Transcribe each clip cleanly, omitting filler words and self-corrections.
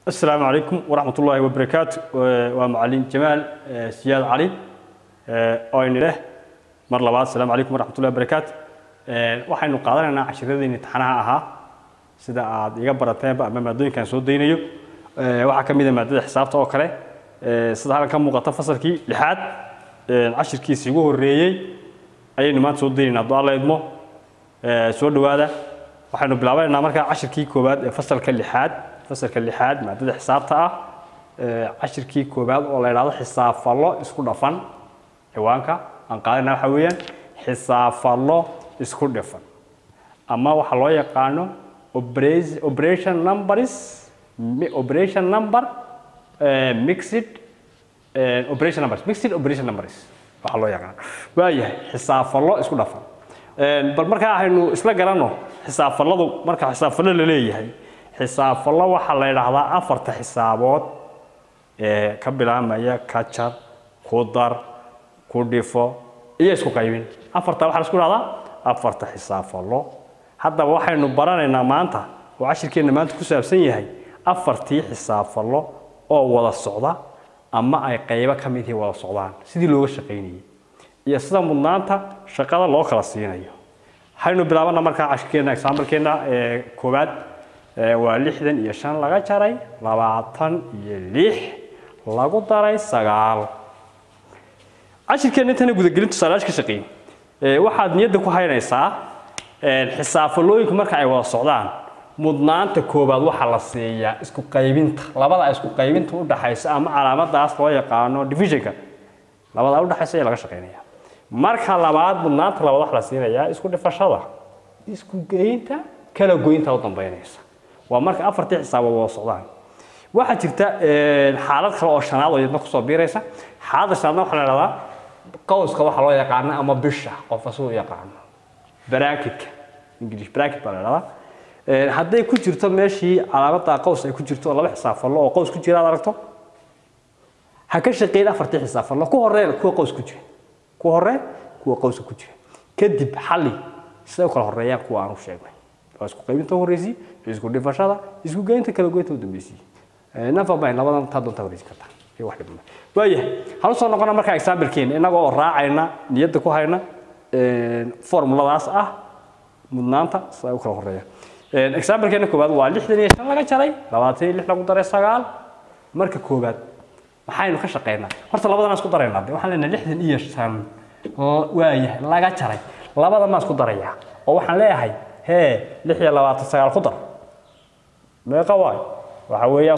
السلام عليكم ورحمة الله وبركاته ومعلم جمال سياد علي أين له مر لبعض. السلام عليكم ورحمة الله وبركاته. waxaynu qaadanayna cashiradeen imtixaanaha ahaa sida aad iga barateen ba ama maadooyinkan soo deynayo waxa kamid ah maadada xisaabta oo kale sida halkan ka muuqata fasalkii lixaad cashirkiisa ugu horeeyay ayaynu maanta soo deynaynaa doo la idmo soo dhawaada waxaynu bilaabaynaa markaa cashirkii koobaad ee fasalka lixaad maadada xisaabta ah cashirkii koobaad oo la yiraahdo xisaab fallo isku dhafan ciwaanka aan qaadanaa waxa weeyaan xisaab fallo isku dhafan ama waxa loo yaqaano operation number mixed operation numbers waxa loo yaqaan waayahay xisaab fallo isku dhafan bal marka aynu isla garanno xisaab falladu marka xisaab fallo la leeyahay xisaab fallo waxa la yiraahdaa afarta xisaabood ka bilaabmaya ka jar ku dar ku dhifo iyo isku qaybin afarta waxa la isku raacdaa afarta xisaab fallo hadda waxaynu baranaynaa maanta oo cashirkeena maanta ku saabsan yahay afartii xisaab fallo oo wada socda ama ay qaybo ka mid wada socdaan sidii looga shaqeynayay iyo sida mudnaanta shaqada loo kala siinayo haynu bilaabana markaa cashirkeena example-keena koobaad waa 65 laga jaray 26 lagu daray 9 cashirkeena inta guda gelinta salaashka shaqeyn waxaad niyada ku haynaysaa xisaab fallooyinka marka ay wada socdaan mudnaanta koobaad waxa la siiyaa isku qaybinta labada isku qaybinta u dhaxaysa ama calaamadaas loo yaqaano divisionka labada u dhaxaysa ee laga shaqeynaya marka labaad mudnaanta labaad waxa la siinayaa isku dhifashada isku geynta kala goynta u dambeynaysa waa marka afartii xisaabood wada socdaan waxa jirta xaalad kale oo shanaad oo iyadna ku soo biiraysa xaalada shanaad waxa la yiraahdaa qowska waxa loo yaqaan ama bisha qof asoo yaqaan bracket English bracket baa la yiraahdaa haday ku jirto meeshii calaamada qows ay ku jirto laba xisaab fallo oo qows ku jira aad aragto ha ka shaqeyn afartii xisaab fallo ku horreyn kuwa qows ku jira kuwa qows ku jira kadib xalli sidoo kale horreeya kuwa aan u sheegnay waa isku qaybinta horreysii isku dhifashada isku geynta kala goynta u dambeysii nafa baa labadan ta doonta horreysii kartaa ee wax dhibma waayahay hal soo noqona marka example-keena inagoo raacayna niyada ku hayna formuladaas ah mudnaanta sida u kala horeeya example-keena koobaad waa 65 laga jaray 26 lagu daray 9 marka koobaad waxaynu ka shaqeynaa horta labadan isku dareynaa waxaan leenahay 65 waayahay laga jaray labadan ma isku daraya oo waxaan leeyahay 26 ku dar meeqa waay waxa weeyaa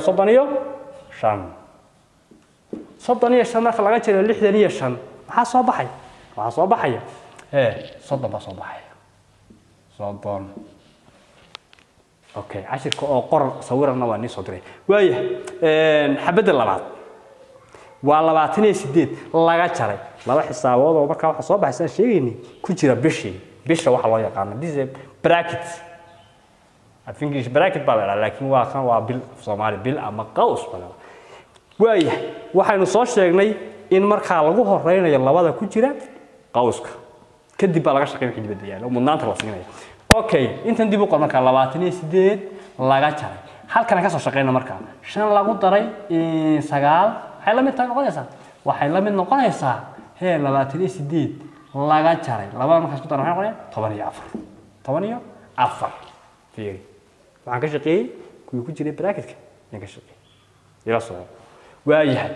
35 marka laga jiro 65 waxa soo baxaya soddon ba soo baxaya soddon okay cashirka oo qoran sawirana waa ni soo diray waaya xabada labaad waa 28 laga jaray laba xisaabood oo marka waxa soo baxaysan sheegayni ku jira bisha waxa loo yaqaan this bracket I think English bracket baa la laakiin waa kan waa bil Soomaali bil ama qaws baa waaya waxaynu soo sheegnay in marka lagu horeynayo labada ku jira qawska kadib baa laga shaqeyn xidib diyaan mudnaanta la siinaya okay intan dib u qor marka 28 laga jaray halkan ka soo shaqeeyna marka 5 lagu daray 9 waxay la mid noqonaysaa 28 laga jaray labada marka isku daray waxay noqonayaan 14 fiiri waxaan ka shaqeeyay kuwii ku jiray bracketka aan ka shaqeeyay ila soo waayahay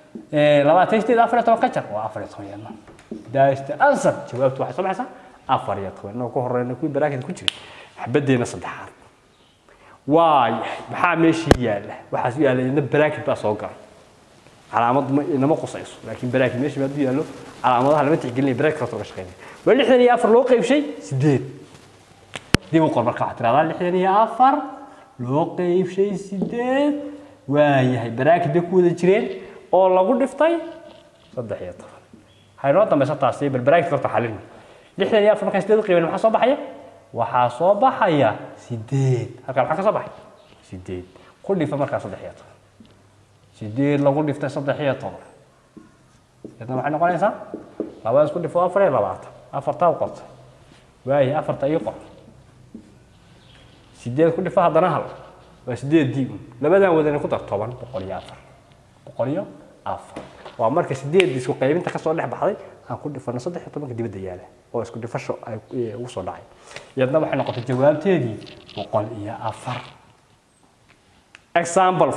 28 ka jar waa 14 daasta answer jawaabtu waxay soo baxaysaa 14 inoo ku horeyna kuwii bracket ku jiray xabadeena saddexaad waayahay maxaa meeshii yaala waxa yaala in bracket baa soo galay calaamad inama qosayso laakiin bracket meeshii baa yaalo calaamadaha lama tixgelin bracket ka soo shaqeynay waa 64 loo qaybshay 8 dib u qor marka waxa tiraahdaa 64 loo qaybshay 8 waayahay bracket ku wada jireen oo lagu dhiftay 13 hayro dambaysa taasi bracket korta xalin 64 marka 8 qiimayn waxa soo baxaya 8 halka waxa ka soo baxay 8 ku dhifa marka 13 lagu dhiftay 13 yadna waxay noqonaysaa laba isku dhifo 24 afarta u qortay waayahay afarta iyo qor 8 ku dhifa hadana hal وسديد لبدا ودنا ku dar 10 boqoliyo afar waa marka 8 isku qaybinta ka soo dhex baxday aan ku dhifano 13 dibadda yaala oo isku dhifasho ay ugu soo dhacay yadna waxay noqotay jawaabteedii 104 example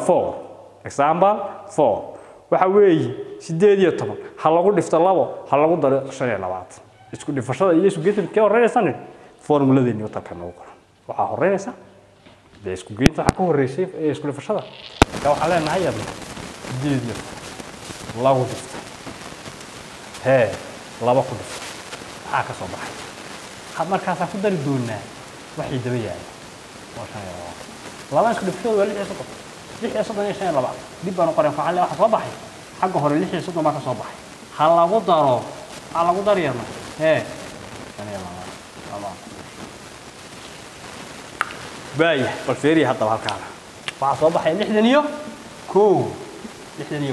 4 waxa weeye 18 ha lagu dhifto 2 ha lagu daro 25 isku dhifashada iyo isku geynta ka horeeysan formuladeeni oo tan ugu qoran waxa horeeysa de isku geynta waxa ka horeysay isku dhifashada ka waxa leenahay yadna 18 lagu dhifto hee laba ku dhifto waxa ka soo baxay had markaas ku dari doonaa waxay daba yahay laba isku dhifto waa 6 laba dib baan qoran facal waxa soo baxay xagga hore 6 ma ka soo baxay ha lagu darayna hee laba باي بالفيري هذا هالكلام فاصوب حي لحدنيو كو لحدنيو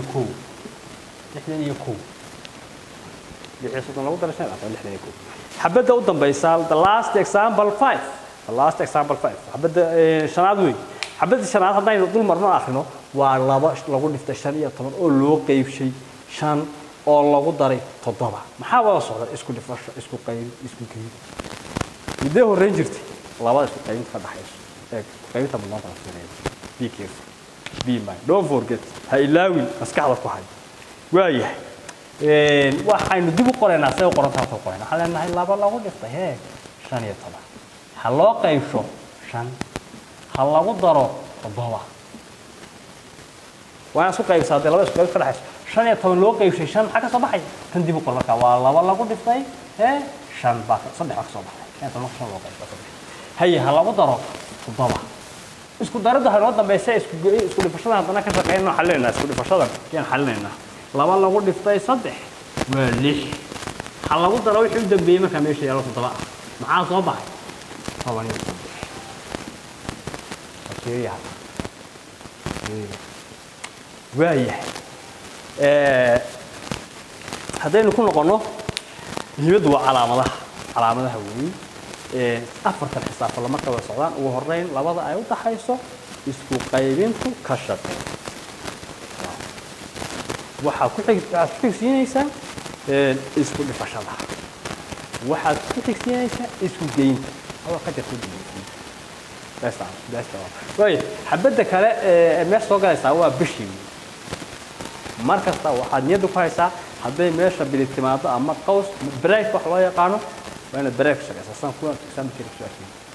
لحصتنا لو درسنا لحدنيو كو حبدا ودن بيسال the last example 5 حبدا شناد وي حبدا شناد هذا دول مرنا اخرنا waa laba lagu dhiftay 15 oo loo qeybshay 5 oo lagu daray 7 maxaa wada socda isku dhifasho isku qayb isku geey idee horreyn jirtay labada isku qaybinta ka dhaxayso qaybta badanta be careful be mind don't forget ha ilaawi maskaxda ku hay waayahay waxaynu dib u qoraynaa say qorantaa soo qorayna waxa leenahay laba lagu dhiftay 15 ha loo qaybsho 5 ha lagu daro 7 waan isku qaybsaday laba isku qayb ka dhaxayso 15 loo qaybshay 5 waxa ka soo baxay tan dib u qor marka waa laba lagu dhiftay 5 baa 3 ka soo baxay inta loo qaybshay هي هلا وضرب طبعا اسكو دارده هلو دمبيسه اسكو dhifashada hadana ka shaqeeyno xalleena isku dhifashada keen xalleena laba lagu dhiftay 3 waa 6 hal lagu daro wixii u dambeeyay marka meesha yaalo 7 maxaa soo baxay 13 okay waaya hadaynu ku noqono niyadu waa calaamadaha weey afarta xisaab lama kala socdaan ugu horeyn labada ay u taxayso isku qaybintu ka shaqeey waxa ku xigsiinaysa isku dhifashada waxa ku xigsiinaysa isku geynta oo ka jirta basta way xabada kale meesha soo galaysa waa bishii markasta waxaad niyadu ku haysaa haday meesha bilitimaado ama qaws break wax loo yaqaano وأنا بريك شغال أصلاً كون تكسب كذا شوية